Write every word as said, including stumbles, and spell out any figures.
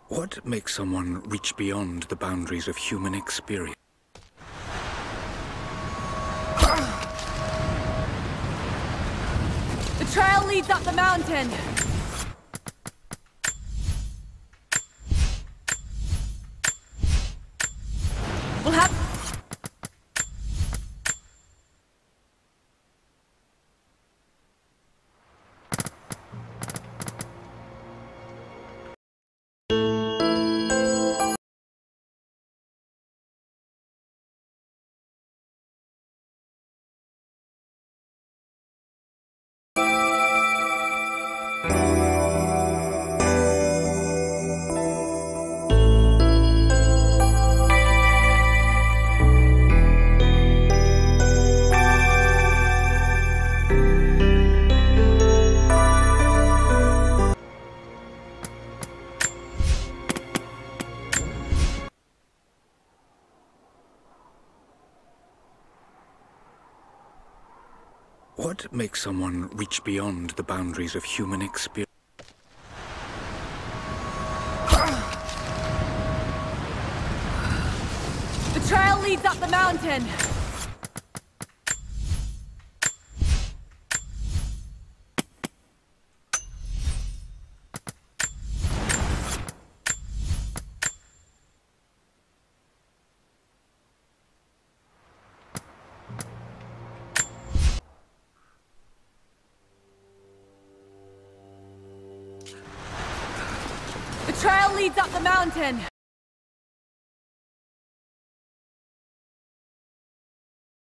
What makes someone reach beyond the boundaries of human experience? The trail leads up the mountain. We'll have... What makes someone reach beyond the boundaries of human experience? The trail leads up the mountain. The trail leads up the mountain.